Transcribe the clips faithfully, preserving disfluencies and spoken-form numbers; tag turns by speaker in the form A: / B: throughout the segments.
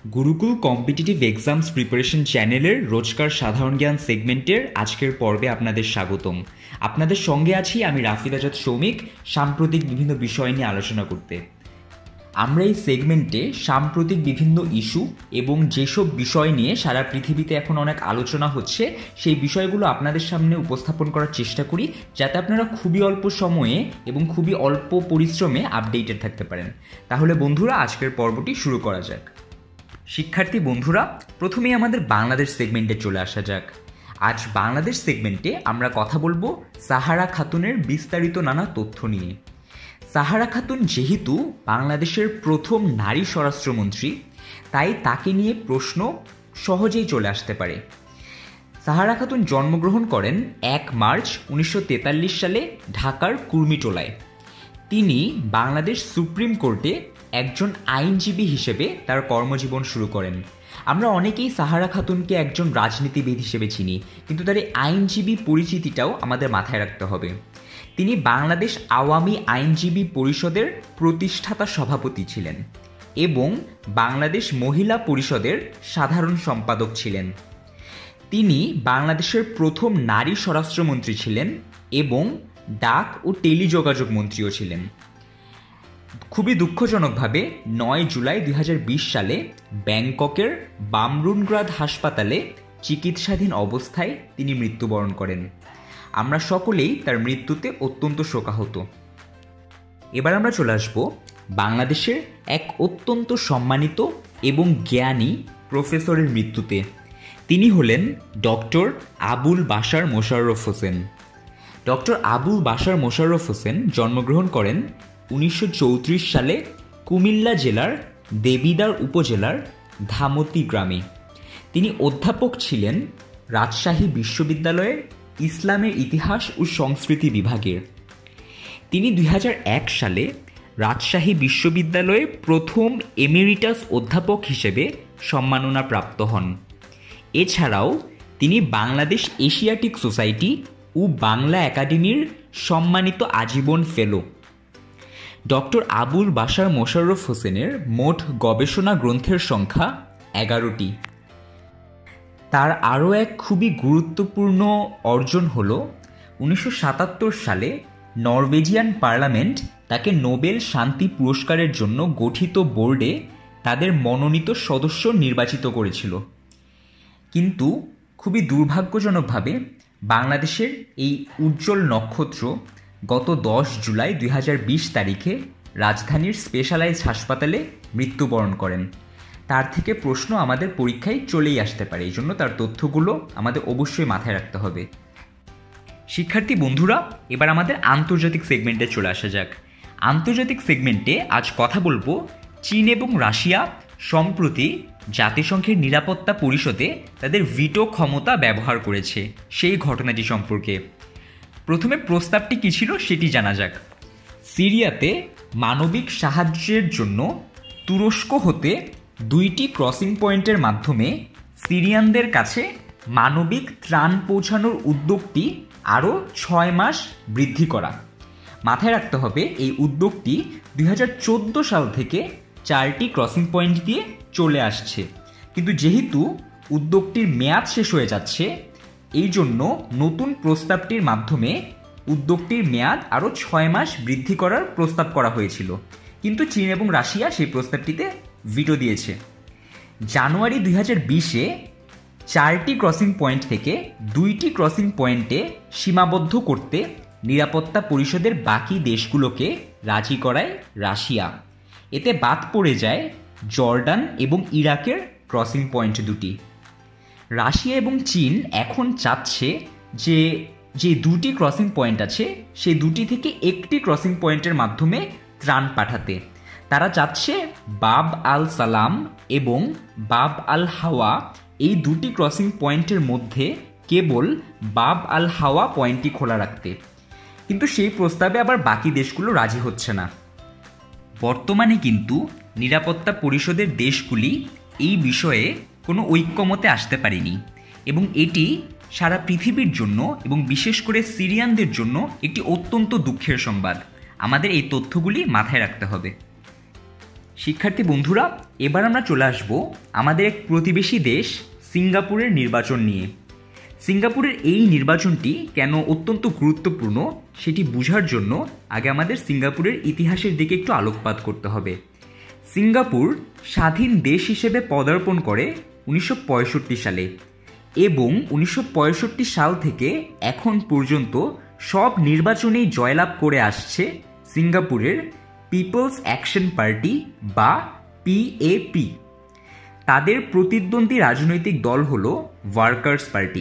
A: Gurukul competitive exams preparation চ্যানেলের রোজকার সাধারণ জ্ঞান সেগমেন্টের আজকের পর্বে আপনাদের স্বাগতম। আপনাদের সঙ্গে আছি আমি রাফিদ আজাদ সৌমিক, সাম্প্রতিক বিভিন্ন বিষয় নিয়ে আলোচনা করতে। আমরা এই সেগমেন্টে সাম্প্রতিক বিভিন্ন ইস্যু এবং যেসব বিষয় নিয়ে সারা পৃথিবীতে এখন অনেক আলোচনা হচ্ছে সেই বিষয়গুলো আপনাদের সামনে উপস্থাপন করার চেষ্টা করি, যাতে আপনারা খুবই অল্প সময়ে এবং খুবই অল্প পরিশ্রমে আপডেটেড থাকতে পারেন। তাহলে বন্ধুরা, আজকের পর্বটি শুরু করা যাক। শিক্ষার্থী বন্ধুরা, প্রথমেই আমাদের বাংলাদেশ সেগমেন্টে চলে আসা যাক। আজ বাংলাদেশ সেগমেন্টে আমরা কথা বলবো সাহারা খাতুনের বিস্তারিত নানা তথ্য নিয়ে। সাহারা খাতুন যেহেতু বাংলাদেশের প্রথম নারী স্বরাষ্ট্রমন্ত্রী, তাই তাকে নিয়ে প্রশ্ন সহজেই চলে আসতে পারে। সাহারা খাতুন জন্মগ্রহণ করেন এক মার্চ উনিশশো তেতাল্লিশ সালে ঢাকার কুর্মিটোলায়। তিনি বাংলাদেশ সুপ্রিম কোর্টে একজন আইনজীবী হিসেবে তার কর্মজীবন শুরু করেন। আমরা অনেকেই সাহারা খাতুনকে একজন রাজনীতিবিদ হিসেবে চিনি, কিন্তু তার এই আইনজীবী পরিচিতিটাও আমাদের মাথায় রাখতে হবে। তিনি বাংলাদেশ আওয়ামী আইনজীবী পরিষদের প্রতিষ্ঠাতা সভাপতি ছিলেন এবং বাংলাদেশ মহিলা পরিষদের সাধারণ সম্পাদক ছিলেন। তিনি বাংলাদেশের প্রথম নারী স্বরাষ্ট্রমন্ত্রী ছিলেন এবং ডাক ও টেলিযোগাযোগ মন্ত্রীও ছিলেন। খুবই দুঃখজনকভাবে নয় জুলাই দুই হাজার বিশ সালে ব্যাংককের বামরুনগ্রাদ হাসপাতালে চিকিৎসাধীন অবস্থায় তিনি মৃত্যুবরণ করেন। আমরা সকলেই তার মৃত্যুতে অত্যন্ত শোকাহত। এবার আমরা চলে আসব বাংলাদেশের এক অত্যন্ত সম্মানিত এবং জ্ঞানী প্রফেসরের মৃত্যুতে। তিনি হলেন ডক্টর আবুল বাশার মোশাররফ হোসেন। ডক্টর আবুল বাশার মোশাররফ হোসেন জন্মগ্রহণ করেন উনিশশো চৌত্রিশ সালে কুমিল্লা জেলার দেবিদ্বার উপজেলার ধামতি গ্রামে। তিনি অধ্যাপক ছিলেন রাজশাহী বিশ্ববিদ্যালয়ের ইসলামের ইতিহাস ও সংস্কৃতি বিভাগের। তিনি দুই হাজার এক সালে রাজশাহী বিশ্ববিদ্যালয়ে প্রথম এমেরিটাস অধ্যাপক হিসেবে সম্মাননা প্রাপ্ত হন। এছাড়াও তিনি বাংলাদেশ এশিয়াটিক সোসাইটি ও বাংলা একাডেমির সম্মানিত আজীবন ফেলো। ডক্টর আবুল বাশার মোশাররফ হোসেনের মোট গবেষণা গ্রন্থের সংখ্যা এগারোটি। তার আরও এক খুবই গুরুত্বপূর্ণ অর্জন হল উনিশশো সাতাত্তর সালে নরওয়েজিয়ান পার্লামেন্ট তাকে নোবেল শান্তি পুরস্কারের জন্য গঠিত বোর্ডে তাদের মনোনীত সদস্য নির্বাচিত করেছিল। কিন্তু খুবই দুর্ভাগ্যজনকভাবে বাংলাদেশের এই উজ্জ্বল নক্ষত্র গত দশ জুলাই দুই হাজার বিশ তারিখে রাজধানীর স্পেশালাইজড হাসপাতালে মৃত্যুবরণ করেন। তার থেকে প্রশ্ন আমাদের পরীক্ষায় চলেই আসতে পারে, এই জন্য তার তথ্যগুলো আমাদের অবশ্যই মাথায় রাখতে হবে। শিক্ষার্থী বন্ধুরা, এবার আমাদের আন্তর্জাতিক সেগমেন্টে চলে আসা যাক। আন্তর্জাতিক সেগমেন্টে আজ কথা বলবো চীন এবং রাশিয়া সম্প্রতি জাতিসংঘের নিরাপত্তা পরিষদে তাদের ভিটো ক্ষমতা ব্যবহার করেছে সেই ঘটনাটি সম্পর্কে। প্রথমে প্রস্তাবটি কী ছিল সেটি জানা যাক। সিরিয়াতে মানবিক সাহায্যের জন্য তুরস্ক হতে দুইটি ক্রসিং পয়েন্টের মাধ্যমে সিরিয়ানদের কাছে মানবিক ত্রাণ পৌঁছানোর উদ্যোগটি আরও ছয় মাস বৃদ্ধি করা। মাথায় রাখতে হবে, এই উদ্যোগটি দুই হাজার চোদ্দো সাল থেকে চারটি ক্রসিং পয়েন্ট দিয়ে চলে আসছে, কিন্তু যেহেতু উদ্যোগটির মেয়াদ শেষ হয়ে যাচ্ছে, এই জন্য নতুন প্রস্তাবটির মাধ্যমে উদ্যোগটির মেয়াদ আরও ছয় মাস বৃদ্ধি করার প্রস্তাব করা হয়েছিল, কিন্তু চীন এবং রাশিয়া সেই প্রস্তাবটিতে ভিটো দিয়েছে। জানুয়ারি দুই হাজার বিশে চারটি ক্রসিং পয়েন্ট থেকে দুইটি ক্রসিং পয়েন্টে সীমাবদ্ধ করতে নিরাপত্তা পরিষদের বাকি দেশগুলোকে রাজি করায় রাশিয়া। এতে বাদ পড়ে যায় জর্ডান এবং ইরাকের ক্রসিং পয়েন্ট দুটি। রাশিয়া এবং চীন এখন চাচ্ছে যে যে দুটি ক্রসিং পয়েন্ট আছে সেই দুটি থেকে একটি ক্রসিং পয়েন্টের মাধ্যমে ত্রাণ পাঠাতে। তারা চাচ্ছে বাব আল সালাম এবং বাব আল হাওয়া এই দুটি ক্রসিং পয়েন্টের মধ্যে কেবল বাব আল হাওয়া পয়েন্টটি খোলা রাখতে, কিন্তু সেই প্রস্তাবে আবার বাকি দেশগুলো রাজি হচ্ছে না। বর্তমানে কিন্তু নিরাপত্তা পরিষদের দেশগুলি এই বিষয়ে কোনো ঐক্যমতে আসতে পারেনি এবং এটি সারা পৃথিবীর জন্য এবং বিশেষ করে সিরিয়ানদের জন্য একটি অত্যন্ত দুঃখের সংবাদ। আমাদের এই তথ্যগুলি মাথায় রাখতে হবে। শিক্ষার্থী বন্ধুরা, এবার আমরা চলে আসব আমাদের এক প্রতিবেশী দেশ সিঙ্গাপুরের নির্বাচন নিয়ে। সিঙ্গাপুরের এই নির্বাচনটি কেন অত্যন্ত গুরুত্বপূর্ণ সেটি বোঝার জন্য আগে আমাদের সিঙ্গাপুরের ইতিহাসের দিকে একটু আলোকপাত করতে হবে। সিঙ্গাপুর স্বাধীন দেশ হিসেবে পদার্পণ করে উনিশশো পঁয়ষট্টি সালে এবং উনিশশো পঁয়ষট্টি সাল থেকে এখন পর্যন্ত সব নির্বাচনেই জয়লাভ করে আসছে সিঙ্গাপুরের পিপলস অ্যাকশন পার্টি বা পিএপি। তাদের প্রতিদ্বন্দ্বী রাজনৈতিক দল হল ওয়ার্কার্স পার্টি।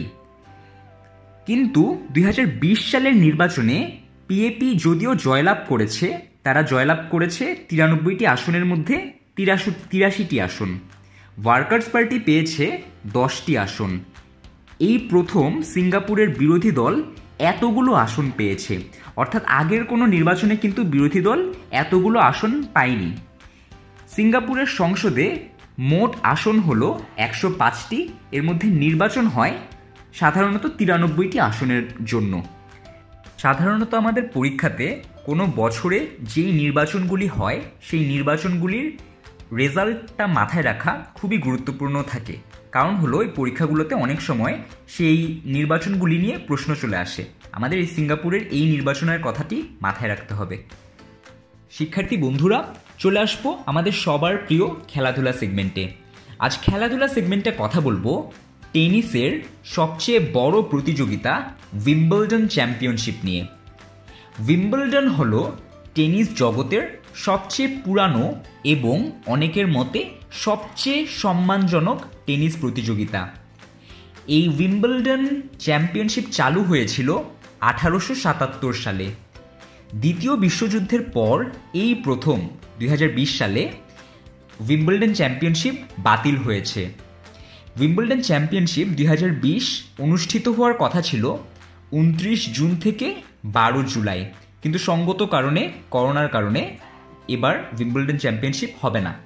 A: কিন্তু দুই হাজার বিশ সালের নির্বাচনে পিএপি যদিও জয়লাভ করেছে, তারা জয়লাভ করেছে তিরানব্বইটি আসনের মধ্যে তিরাশি তিরাশিটি আসন। ওয়ার্কার্স পার্টি পেয়েছে দশটি আসন। এই প্রথম সিঙ্গাপুরের বিরোধী দল এতগুলো আসন পেয়েছে, অর্থাৎ আগের কোনো নির্বাচনে কিন্তু বিরোধী দল এতগুলো আসন পায়নি। সিঙ্গাপুরের সংসদে মোট আসন হলো একশো পাঁচটি, এর মধ্যে নির্বাচন হয় সাধারণত তিরানব্বইটি আসনের জন্য। সাধারণত আমাদের পরীক্ষাতে কোনো বছরে যেই নির্বাচনগুলি হয় সেই নির্বাচনগুলির রেজাল্টটা মাথায় রাখা খুবই গুরুত্বপূর্ণ থাকে, কারণ হলো এই পরীক্ষাগুলোতে অনেক সময় সেই নির্বাচনগুলি নিয়ে প্রশ্ন চলে আসে। আমাদের এই সিঙ্গাপুরের এই নির্বাচনের কথাটি মাথায় রাখতে হবে। শিক্ষার্থী বন্ধুরা, চলে আসবো আমাদের সবার প্রিয় খেলাধুলা সেগমেন্টে। আজ খেলাধুলা সেগমেন্টে কথা বলবো টেনিসের সবচেয়ে বড় প্রতিযোগিতা উইম্বলডন চ্যাম্পিয়নশিপ নিয়ে। উইম্বলডন হলো টেনিস জগতের সবচেয়ে পুরানো এবং অনেকের মতে সবচেয়ে সম্মানজনক টেনিস প্রতিযোগিতা। এই উইম্বলডন চ্যাম্পিয়নশিপ চালু হয়েছিল আঠারোশো সাতাত্তর সালে। দ্বিতীয় বিশ্বযুদ্ধের পর এই প্রথম দুই হাজার বিশ সালে উইম্বলডন চ্যাম্পিয়নশিপ বাতিল হয়েছে। উইম্বলডন চ্যাম্পিয়নশিপ দুই হাজার বিশ অনুষ্ঠিত হওয়ার কথা ছিল উনত্রিশ জুন থেকে বারো জুলাই, কিন্তু সঙ্গত কারণে করোনার কারণে এবার উইম্বলডন চ্যাম্পিয়নশিপ হবে না।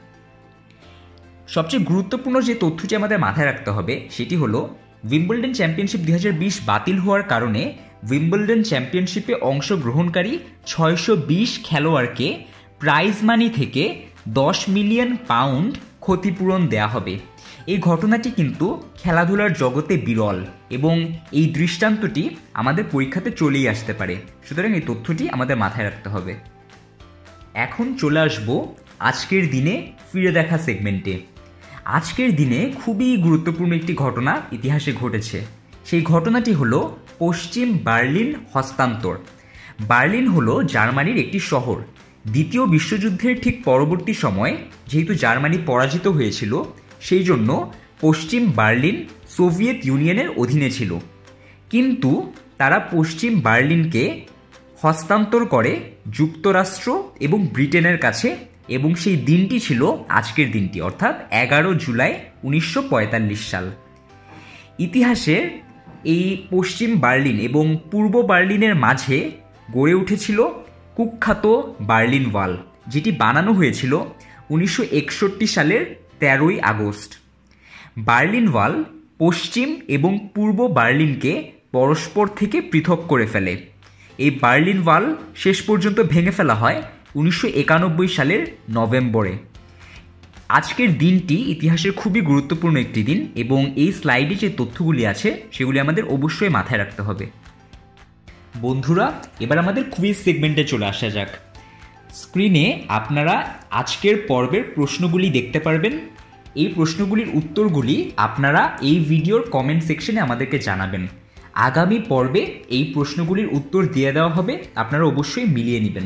A: সবচেয়ে গুরুত্বপূর্ণ যে তথ্যটি আমাদের মাথায় রাখতে হবে সেটি হলো উইম্বলডন চ্যাম্পিয়নশিপ দুই হাজার বিশ বাতিল হওয়ার কারণে উইম্বলডন চ্যাম্পিয়নশিপে অংশগ্রহণকারী ছয়শো বিশ খেলোয়াড়কে প্রাইজ মানি থেকে দশ মিলিয়ন পাউন্ড ক্ষতিপূরণ দেয়া হবে। এই ঘটনাটি কিন্তু খেলাধুলার জগতে বিরল এবং এই দৃষ্টান্তটি আমাদের পরীক্ষাতে চলেই আসতে পারে, সুতরাং এই তথ্যটি আমাদের মাথায় রাখতে হবে। এখন চলে আসব আজকের দিনে ফিরে দেখা সেগমেন্টে। আজকের দিনে খুবই গুরুত্বপূর্ণ একটি ঘটনা ইতিহাসে ঘটেছে। সেই ঘটনাটি হলো পশ্চিম বার্লিন হস্তান্তর। বার্লিন হলো জার্মানির একটি শহর। দ্বিতীয় বিশ্বযুদ্ধের ঠিক পরবর্তী সময়ে যেহেতু জার্মানি পরাজিত হয়েছিল, সেই জন্য পশ্চিম বার্লিন সোভিয়েত ইউনিয়নের অধীনে ছিল, কিন্তু তারা পশ্চিম বার্লিনকে হস্তান্তর করে যুক্তরাষ্ট্র এবং ব্রিটেনের কাছে, এবং সেই দিনটি ছিল আজকের দিনটি, অর্থাৎ এগারো জুলাই উনিশশো পঁয়তাল্লিশ সাল। ইতিহাসের এই পশ্চিম বার্লিন এবং পূর্ব বার্লিনের মাঝে গড়ে উঠেছিল কুখ্যাত বার্লিন ওয়াল, যেটি বানানো হয়েছিল উনিশশো একষট্টি সালের তেরোই আগস্ট। বার্লিন ওয়াল পশ্চিম এবং পূর্ব বার্লিনকে পরস্পর থেকে পৃথক করে ফেলে। এই বার্লিন ওয়াল শেষ পর্যন্ত ভেঙে ফেলা হয় উনিশশো একানব্বই সালের নভেম্বরে। আজকের দিনটি ইতিহাসের খুবই গুরুত্বপূর্ণ একটি দিন এবং এই স্লাইডে যে তথ্যগুলি আছে সেগুলি আমাদের অবশ্যই মাথায় রাখতে হবে। বন্ধুরা, এবার আমাদের কুইজ সেগমেন্টে চলে আসা যাক। স্ক্রিনে আপনারা আজকের পর্বের প্রশ্নগুলি দেখতে পারবেন। এই প্রশ্নগুলির উত্তরগুলি আপনারা এই ভিডিওর কমেন্ট সেকশনে আমাদেরকে জানাবেন। আগামী পর্বে এই প্রশ্নগুলির উত্তর দিয়ে দেওয়া হবে, আপনারা অবশ্যই মিলিয়ে নেবেন।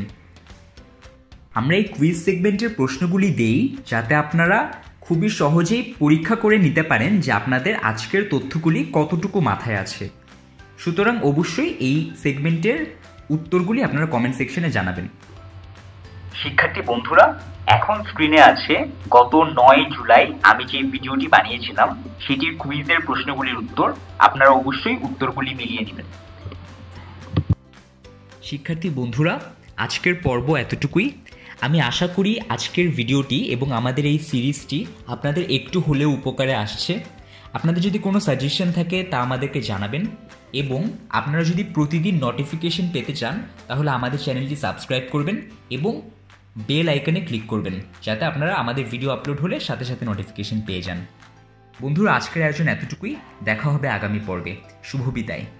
A: আমরা এই কুইজ সেগমেন্টের প্রশ্নগুলি দেই যাতে আপনারা খুবই সহজেই পরীক্ষা করে নিতে পারেন যে আপনাদের আজকের তথ্যগুলি কতটুকু মাথায় আছে। সুতরাং অবশ্যই এই সেগমেন্টের উত্তরগুলি আপনারা কমেন্ট সেকশনে জানাবেন। শিক্ষার্থী বন্ধুরা, এখন স্ক্রিনে আছে গত নয় জুলাই আমি যে ভিডিওটি বানিয়েছিলাম সেটির কুইজের প্রশ্নগুলির উত্তর। আপনারা অবশ্যই উত্তরগুলি মিলিয়ে নেবেন। শিক্ষার্থী বন্ধুরা, আজকের পর্ব এতটুকুই। আমি আশা করি আজকের ভিডিওটি এবং আমাদের এই সিরিজটি আপনাদের একটু হলেও উপকারে আসছে। আপনাদের যদি কোনো সাজেশন থাকে তা আমাদেরকে জানাবেন, এবং আপনারা যদি প্রতিদিন নোটিফিকেশন পেতে চান তাহলে আমাদের চ্যানেলটি সাবস্ক্রাইব করবেন এবং বেল আইকনে ক্লিক করবেন, যাতে আপনারা আমাদের ভিডিও আপলোড হলে সাথে সাথে নোটিফিকেশন পেয়ে যান। বন্ধুরা, আজকের আয়োজন এতটুকুই। দেখা হবে আগামী পর্বে। শুভ বিদায়।